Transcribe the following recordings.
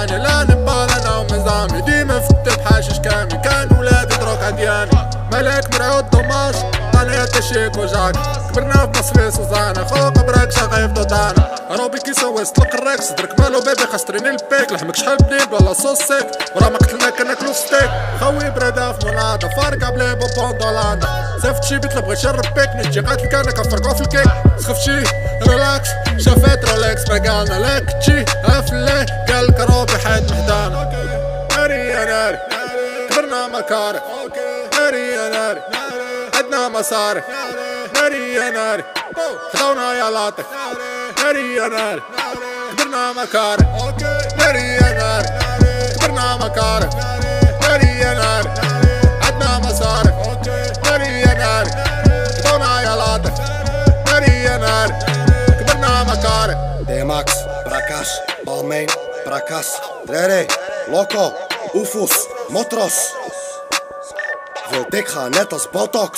سرحانة لا نبال انا ومزامي ديما فتت حاشش كامي كان ولادي دروك عدياني ملك مرعود ضماش انا تشيك وجاك كبرنا في مصفيس وزانا خوك براك شغيف ضدانا روبي كي سوي سطلق الريك صدرك مالو بيبي خسريني البيك لحمك شحال بنيب ولا صوص سيك ورا ما قتلنا كناكلو ستيك خوي بريدا في مناضة فارقة بلي بوبون دولاندا سافت شي بيت لبغي شرب بيك نجي قاتل كان كنفرقو في الكيك سخف شي ريلاكس شافت رولكس بقالنا لك تشي افلي قالك روبي حيد محدانا ناري يا ناري كبرنا مكاري ناري يا ناري عدنا مصاري ناري يا ناري خذونا يا لاطي ناري يا ناري كبرنا مكاري ناري يا ناري كبرنا مكاري ناري يا ناري عدنا مصاري ناري يا ناري خذونا يا لاطي ناري يا ناري كبرنا مكاري دي ماكس براكاش بالمين براكاس دراري لوكو اوفوس موتروس wil dik gaan net als botox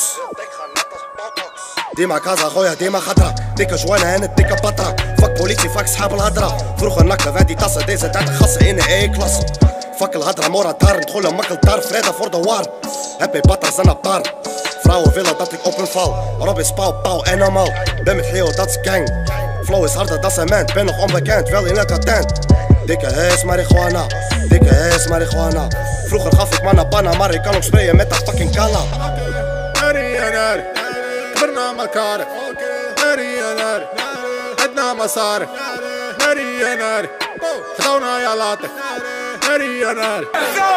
ديما كازا خويا ديما خطرة ديكا جوانا هنا ديكا بطرة فك بوليسي فك صحاب الهدرة فروخ النكلة فادي طاسة ديزا تاعت خاصة إنا اي كلاس فك الهدرة مورا دار ندخلها مكل دار فريدة فور دوار هابي بطر زنا بار فراو فيلا داتك اوبن فال روبي سباو باو انيمال بمت حيو داتس جانج فلو is harder dan cement ben nog onbekend wel in elke tent dikke hees marihuana dikke hees marihuana vroeger gaf ik mannen panna maar ik kan ook sprayen met dat fucking kala ناري يا ناري كبرنا مكاري ناري يا ناري عدنا مصاري ناري يا ناري خذونا يا لاطي ناري يا ناري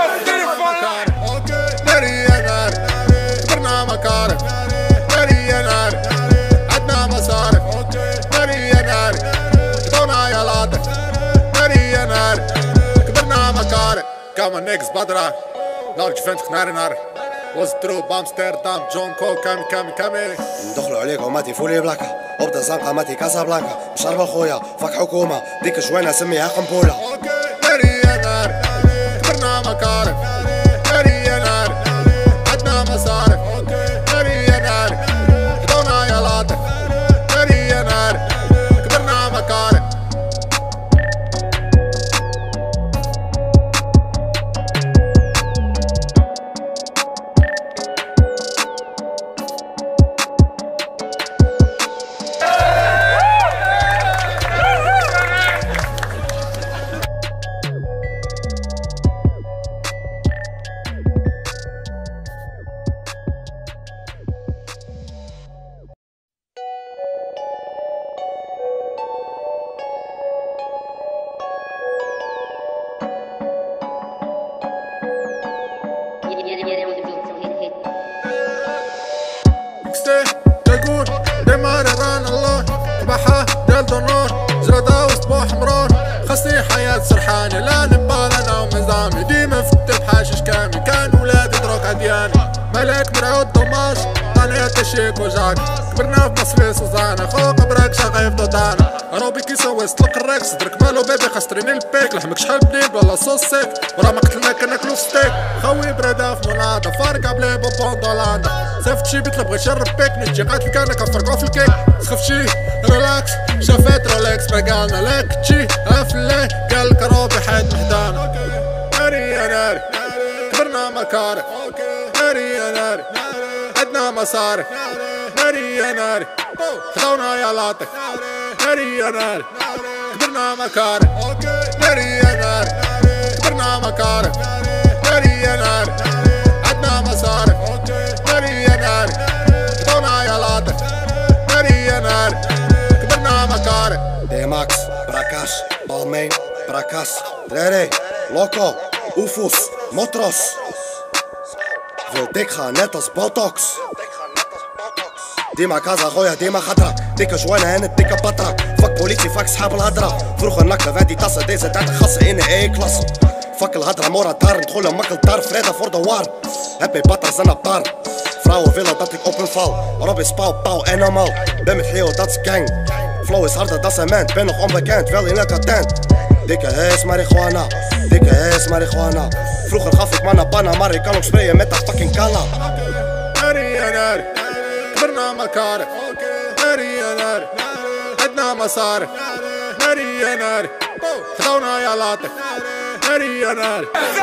ناري يا ناري كبرنا مكاري ناري يا ناري عدنا مصاري ناري يا ناري خذونا يا لاطي ناري يا ناري كبرنا مكاري كاما نيكس بدرة نارك فنتخ ناري ناري وزدرو بامستردام جون كول كامي ندخلوا عليك وماتي فولي بلاكا وبدا زنقة ماتي كاسا بلانكا مشربة خويا فك حكومة ديك جوينة سميها قنبولة ناري يا ناري كبرنا مكاري ناري يا ناري عدنا مصاري ناري يا ناري خذونا يا لاطي ناري يا ناري كبرنا مكاري تقول دمار ران الله بحا ديال دونور زردا وصبوح حمرون خاصني حياة سرحانة لا نبال انا ومزامي ديما فتت حاشش كامي كان ولادي دروك عدياني ملك مرعود ضماش انا تشيك وجاك كبرنا في مصفيس وزانا خوك براك شغيف ضدانا روبي كي سوي سطلق الريك صدرك مالو بيبي خسريني البيك لحمك شحال بنيب ولا صوص سيك ورا ما قتلنا كناكلو ستيك خوي بريدا في مناضة فارقة بلي بوبون دولاندا سافت شي بيت لبغي شرب بيك نجي قاتل كان كنفرقو في الكيك سخف شي ريلاكس شافت رولكس بقالنا لك تشي افلي قالك روبي حيد محدانا ناري يا ناري كبرنا مكاري ناري يا ناري عدنا مصاري ناري يا ناري خذونا يا لاطي ناري يا ناري كبرنا مكاري ناري يا ناري كبرنا مكاري ناري يا ناري عدنا مصاري ناري يا ناري خذونا يا لاطي ناري يا ناري كبرنا مكاري دي ماكس براكاش بالمين براكاس دراري لوكو اوفوس موتروس wil dik gaan net als botox ديما كازا خويا ديما خطرة ديكا جوانا هنا ديكا بطرة فك بوليسي فك صحاب الهدرة فروخ النكلة فادي طاسة ديزا تاعت خاصة إنا اي كلاس فك الهدرة مورا دار ندخلها مكل دار فريدة فور دوار هابي بطر زنا بار فراو فيلا داتك اوبن فال روبي سباو باو انيمال بمت حيو داتس جانج فلو is harder dan cement ben nog onbekend wel in elke tent dikke hees marihuana dikke hees marihuana vroeger gaf ik mannen panna maar ik kan ook sprayen met dat fucking kala ناري يا ناري كبرنا مكاري ناري يا ناري عدنا مصاري ناري يا ناري خذونا يا لاطي ناري يا ناري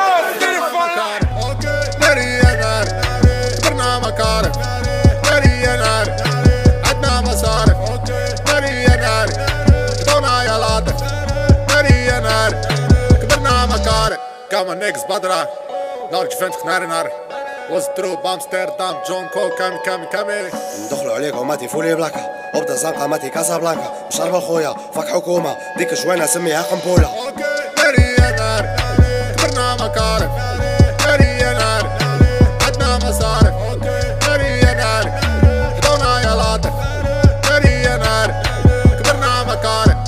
ناري يا ناري كبرنا مكارم ناري يا ناري عدنا مصارف ناري يا ناري دونا يا لاطف ناري يا ناري كبرنا مكارم كاما نيكس بدرا نارج فنتك ناري ناري وزدرو بامستردام جون كول كامي ندخلوا عليك وماتي فولي بلاكا وبدا زنقة ماتي كاسا بلانكا مشرب الخويا فك حكومة ديك جوينة سميها قنبولة ناري يا ناري كبرنا مكارم ناري يا ناري عدنا مصارف ناري يا ناري دونا يا لاطف ناري يا ناري كبرنا مكارم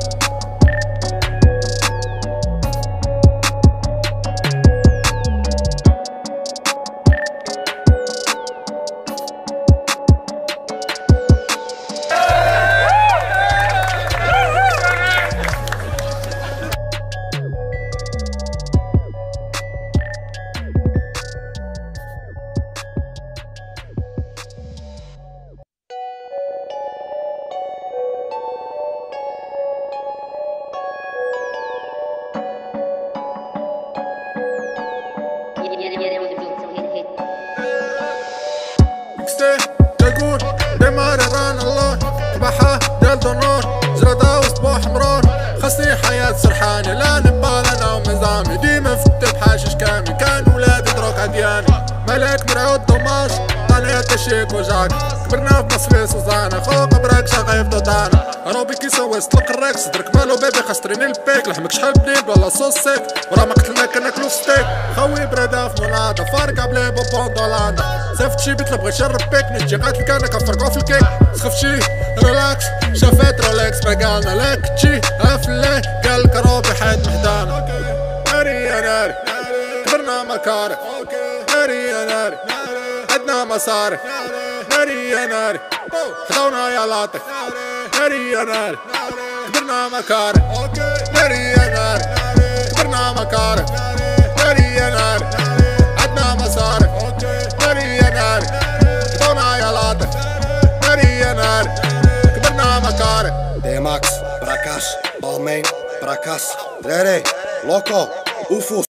تقول دمار ران الله طبحها ديال دونور زردا وصباح حمران خاصني حياة سرحانة لا نبال انا ومزامي ديما فتت بحاشش كامل كان ولادي دروك عدياني ملك مرعود دوماش انا تشيك وجاك كبرنا في مصفيس وزانا خوك براك شغيف ضدانا روبي كي سوي سطلق الريك صدرك مالو بيبي خسريني البيك لحمك شحال بليب ولا صوص سيك ورا ما قتلنا كناكلو في ستيك خوي بردا في مناضة فارقة بلي بوندولاندا سافت شي بيت بغي يشرب بيك نجي قاتل كان كنفرقو في الكيك سخف شي ريلاكس شافت رولكس ما قالنا لاك تشي افلي قالك روبي حيد محدانا ناري يا ناري كبرنا مكارم ناري يا ناري عدنا مصاري ناري يا ناري خدونا يا لاطف ناري يا ناري كبرنا مكارم ناري يا ناري كبرنا مكارم ناري يا ناري عدنا مصاري ناري يا ناري خدونا يا لاطف ناري يا ناري كبرنا مكارم دي ماكس براكاش بالمين براكاس دراري لوكو اوفو